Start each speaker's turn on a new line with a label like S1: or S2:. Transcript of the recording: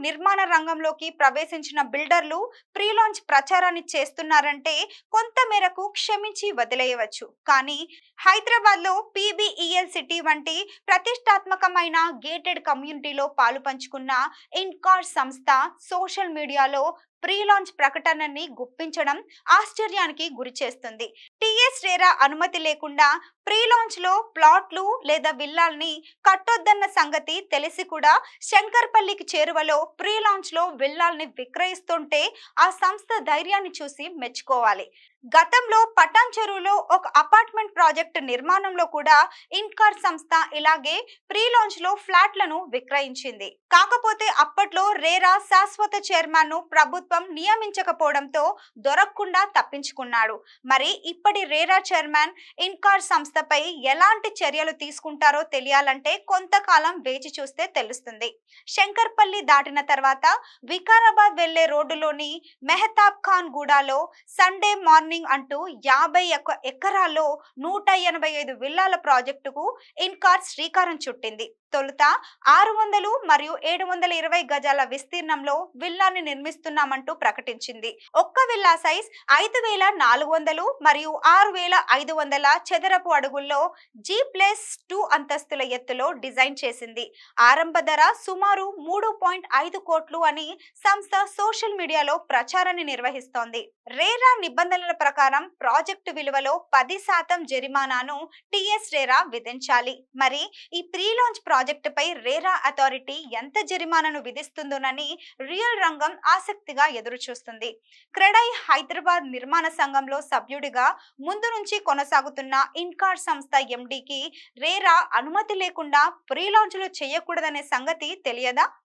S1: నిర్మాణ రంగంలోకి ప్రవేశించిన బిల్డర్లు ప్రీ లాంచ్ ప్రచారాన్ని చేస్తున్నారంటే కొంత మేరకు క్షమించి వదిలేయవచ్చు. కానీ హైదరాబాద్ లో పీబీఈఎల్ సిటీ వంటి ప్రతిష్టాత్మకమైన గేటెడ్ కమ్యూనిటీలో పాలు పంచుకున్న ఇన్కార్ సంస్థ సోషల్ మీడియాలో ప్రీ లాంచ్ ప్రకటనని గుప్పించడం ఆశ్చర్యానికి గురి చేస్తుంది. టీఎస్ రేరా అనుమతి లేకుండా ప్రీ లాంచ్ లో ప్లాట్లు లేదా విల్లాల్ని కట్టొద్దన్న సంగతి తెలిసి కూడా శంకర్పల్లికి చేరువలో ప్రీ లాంచ్ లో విల్లాల్ని విక్రయిస్తుంటే ఆ సంస్థ ధైర్యాన్ని చూసి మెచ్చుకోవాలి. గతంలో పటాన్ చెరువులో ఒక అపార్ట్మెంట్ ప్రాజెక్టు నిర్మాణంలో కూడా ఇన్కార్ సంస్థ ఇలాగే ప్రీ లాంచ్ లో ఫ్లాట్లను విక్రయించింది. కాకపోతే అప్పట్లో రేరా శాశ్వత చైర్మన్ ను ప్రభుత్వం నియమించకపోవడంతో దొరకకుండా తప్పించుకున్నాడు. మరి ఇప్పటి రేరా చైర్మన్ ఇన్కార్ సంస్థపై ఎలాంటి చర్యలు తీసుకుంటారో తెలియాలంటే కొంతకాలం వేచి చూస్తే తెలుస్తుంది. శంకర్పల్లి దాటిన తర్వాత వికారాబాద్ వెళ్లే రోడ్డులోని మెహతాబ్ ఖాన్ గూడాలో సండే మార్నింగ్ అంటూ 50 ఎకరాల్లో 185 విల్లాల ప్రాజెక్టుకు ఇన్కార్ శ్రీకారం చుట్టింది. తొలుత 600 మరియు 720 గజాల విస్తీర్ణంలో విల్లాని నిర్మిస్తున్నామంటూ ప్రకటించింది. ఒక్క విల్లా సైజ్ 5400 మరియు 6500 చదరపు అడుగుల్లో G+2 అంతస్తుల ఎత్తులో డిజైన్ చేసింది. ఆరంభ ధర సుమారు 3.5 కోట్లు అని సంస్థ సోషల్ మీడియాలో ప్రచారాన్ని నిర్వహిస్తోంది. రేరా నిబంధనల ప్రకారం ప్రాజెక్టు విలువలో 10% జరిమానాను టీఎస్ రేరా విధించాలి. మరి ఈ ప్రీ లాంచ్ ప్రాజెక్టుపై రేరా అథారిటీ ఎంత జరిమానాను విధిస్తుందోనని రియల్ రంగం ఆసక్తిగా ఎదురుచూస్తుంది. క్రెడై హైదరాబాద్ నిర్మాణ సంఘంలో సభ్యుడిగా ముందు నుంచి కొనసాగుతున్న ఇన్కార్ సంస్థ ఎండీకి రేరా అనుమతి లేకుండా ప్రీ లాంచ్లు చేయకూడదనే సంగతి తెలియదా?